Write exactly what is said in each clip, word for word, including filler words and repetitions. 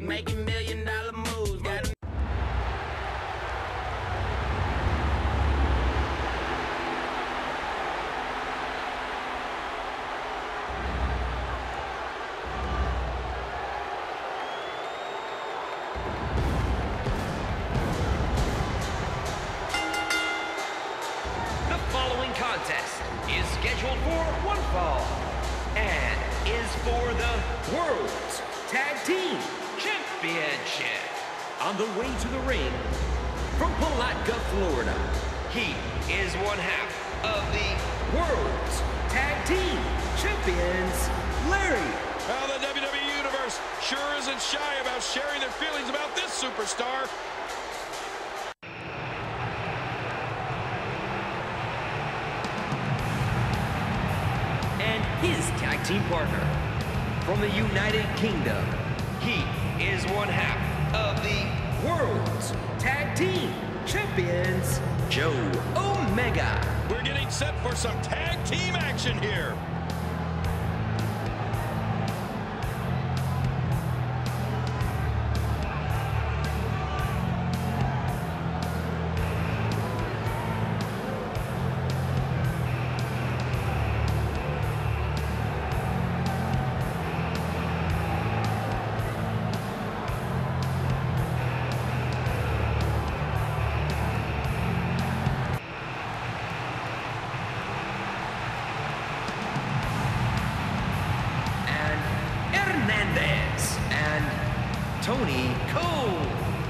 making million dollar moves. Got The following contest is scheduled for one fall and is for the World's Tag Team Championship. On the way to the ring, from Palatka, Florida, he is one half of the World's Tag Team Champions, Larry. Well, the W W E Universe sure isn't shy about sharing their feelings about this superstar. And his tag team partner, from the United Kingdom, he is one half of the World's Tag Team Champions, Joe Omega. We're getting set for some tag team action here. And Tony Cole.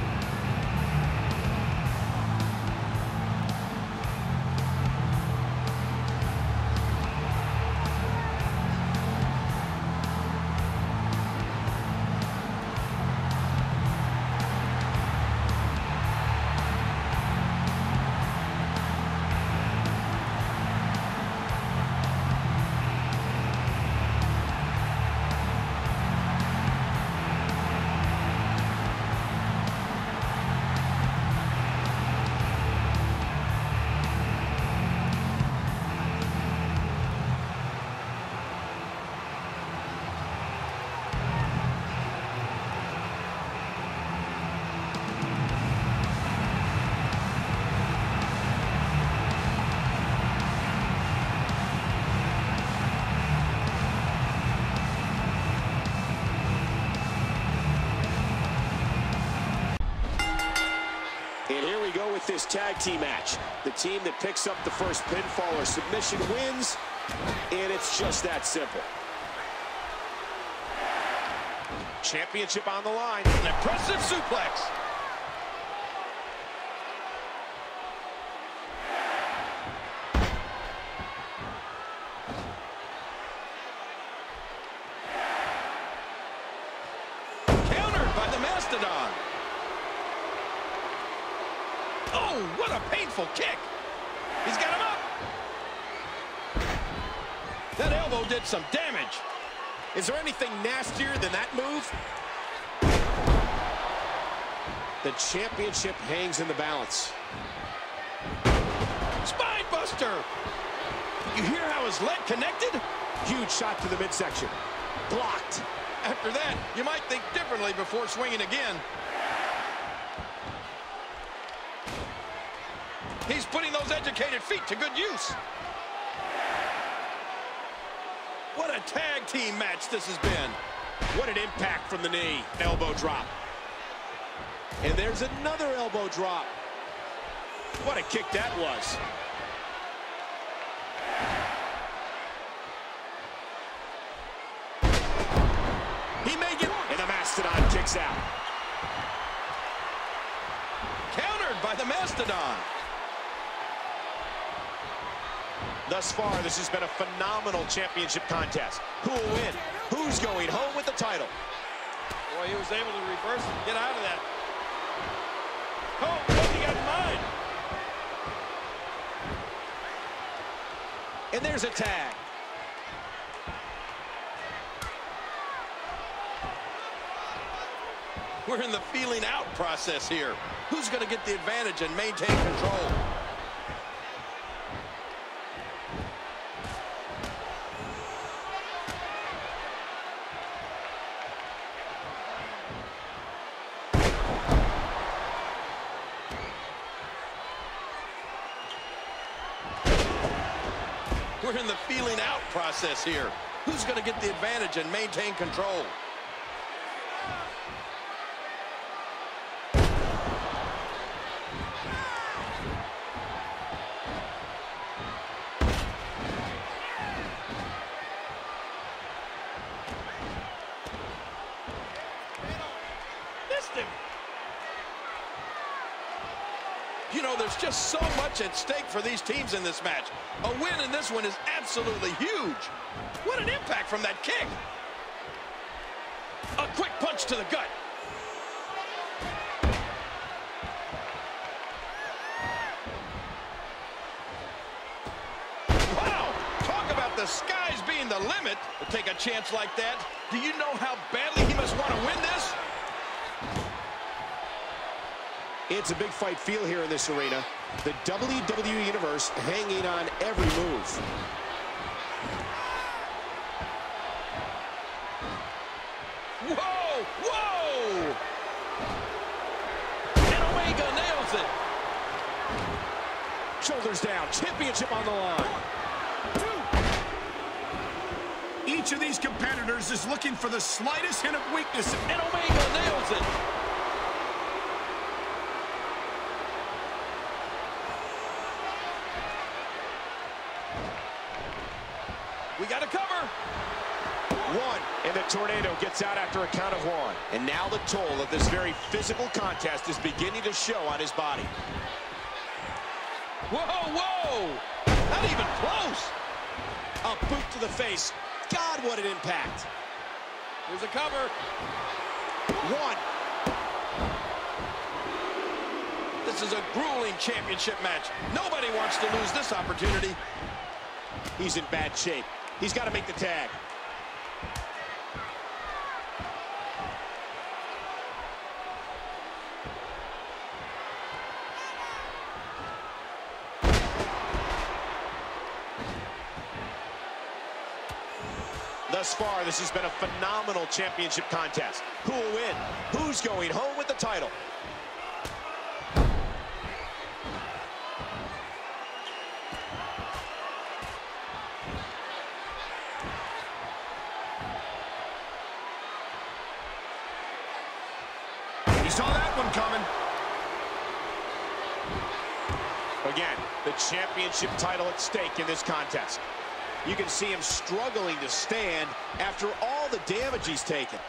And here we go with this tag team match. The team that picks up the first pinfall or submission wins, and it's just that simple. Championship on the line. An impressive suplex. Countered by the Mastodon. Oh, what a painful kick. He's got him up. That elbow did some damage. Is there anything nastier than that move? The championship hangs in the balance. Spine buster. You hear how his leg connected? Huge shot to the midsection. Blocked. After that, you might think differently before swinging again. He's putting those educated feet to good use. What a tag team match this has been. What an impact from the knee. Elbow drop. And there's another elbow drop. What a kick that was. He may get, and the Mastodon kicks out. Countered by the Mastodon. Thus far, this has been a phenomenal championship contest. Who will win? Who's going home with the title? Boy, he was able to reverse and get out of that. Oh, what he got in mind? And there's a tag. We're in the feeling out process here. Who's going to get the advantage and maintain control? We're in the feeling out process here. Who's going to get the advantage and maintain control? You know, there's just so much at stake for these teams in this match. A win in this one is absolutely huge. What an impact from that kick. A quick punch to the gut. Wow, talk about the skies being the limit to take a chance like that. Do you know how badly he must want to win this? It's a big fight feel here in this arena. The W W E Universe hanging on every move. Whoa! Whoa! And Omega nails it. Shoulders down. Championship on the line. Each of these competitors is looking for the slightest hint of weakness. And Omega nails it. We got a cover. One, and the tornado gets out after a count of one. And now the toll of this very physical contest is beginning to show on his body. Whoa, whoa! Not even close. A boot to the face. God, what an impact. Here's a cover. One. This is a grueling championship match. Nobody wants to lose this opportunity. He's in bad shape. He's got to make the tag. Thus far, this has been a phenomenal championship contest. Who will win? Who's going home with the title? He saw that one coming. Again, the championship title at stake in this contest. You can see him struggling to stand after all the damage he's taken.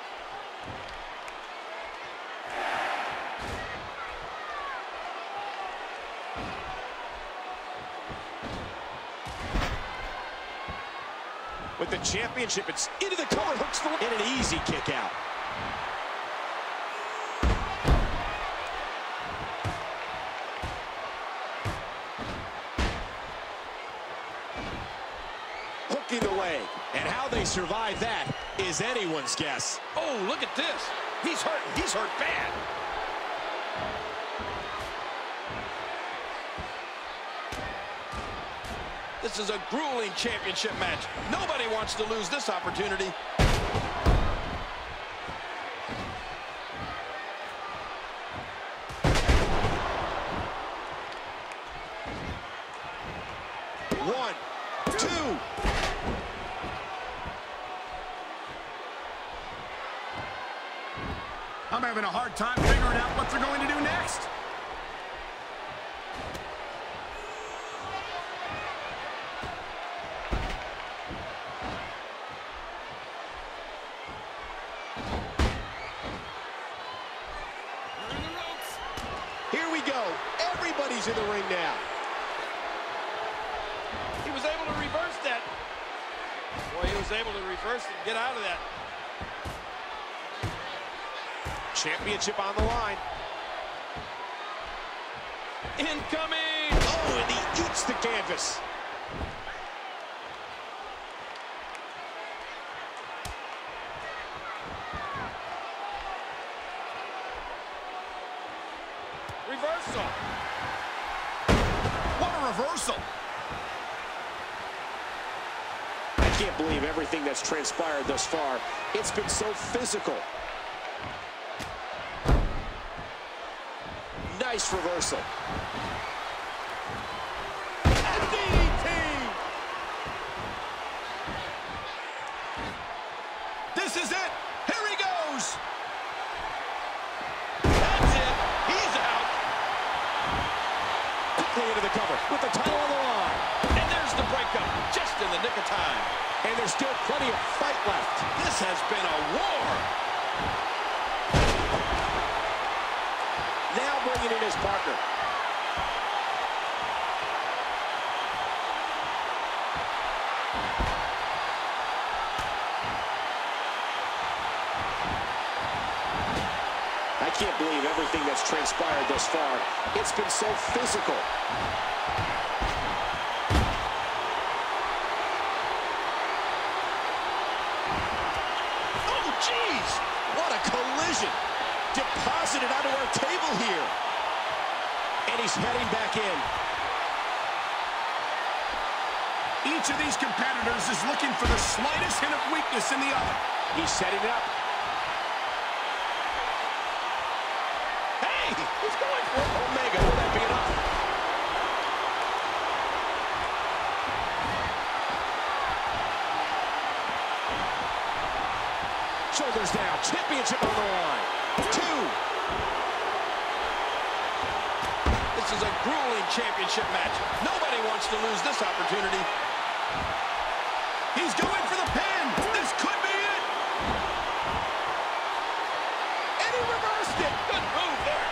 With the championship, it's into the cover, hooks the in an easy kick out. Hooking the leg, and how they survive that is anyone's guess. Oh, look at this. He's hurt. He's hurt bad. This is a grueling championship match. Nobody wants to lose this opportunity. One, two. I'm having a hard time figuring out what they're going to do next. Here we go. Everybody's in the ring now. He was able to reverse that. Boy, he was able to reverse it and get out of that. Championship on the line. Incoming! Oh, and he eats the canvas. Reversal. What a reversal. I can't believe everything that's transpired thus far. It's been so physical. Nice reversal. D D T! time. And there's still plenty of fight left. This has been a war. Now bringing in his partner. I can't believe everything that's transpired thus far. It's been so physical. Oh, jeez. What a collision. Deposited onto our table here. And he's heading back in. Each of these competitors is looking for the slightest hint of weakness in the other. He's setting it up. Hey, he's going for it. Omega, will that be enough? Shoulders down. Championship on the line. Two. This is a grueling championship match. Nobody wants to lose this opportunity. He's going for the pin. This could be it. And he reversed it. Good move there.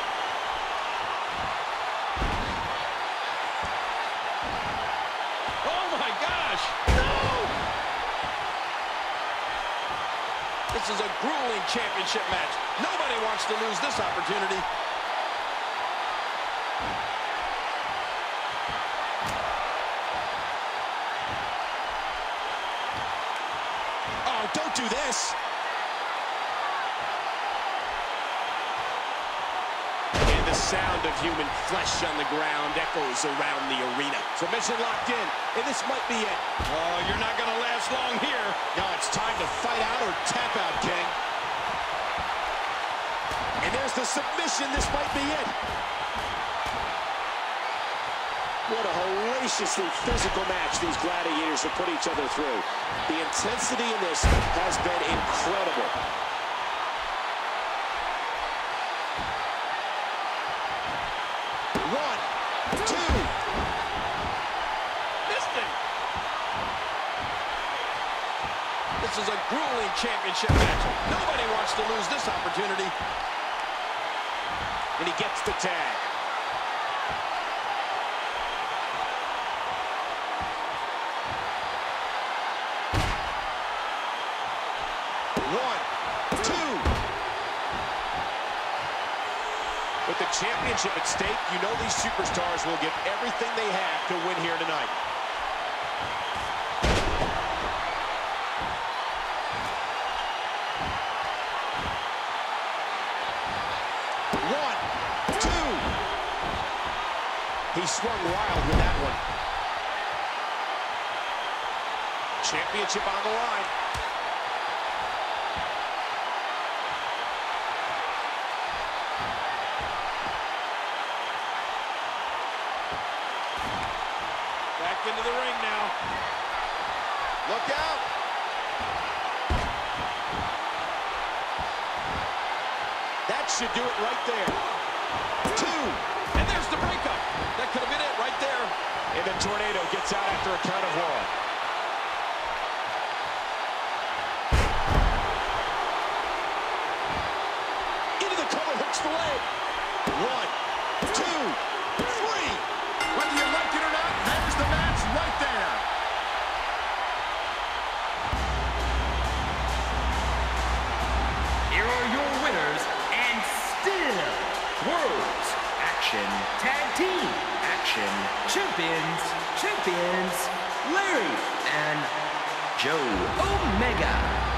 Oh, my gosh. No! This is a grueling championship match. Nobody wants to lose this opportunity. Oh, don't do this. And the sound of human flesh on the ground echoes around the arena. Submission locked in, and this might be it. Oh, you're not going to last long here. No, it's time to fight out or tap out, King. And there's the submission. This might be it. What a hellaciously physical match these gladiators have put each other through. The intensity in this has been incredible. One, two. Missed it. This is a grueling championship match. Nobody wants to lose this opportunity. And he gets the tag. One, two. With the championship at stake, you know these superstars will give everything they have to win here tonight. One, two. He swung wild with that one. Championship on the line. Back into the ring now. Look out. That should do it right there. Two. And there's the breakup. That could have been it right there. And the tornado gets out after a count of one. Into the cover, hooks the leg. One, two, three. Whether you like it or not, there's the match right there. Here are your winners and still World Action Tag Team Action Champions, Champions, Larry and Joe Omega.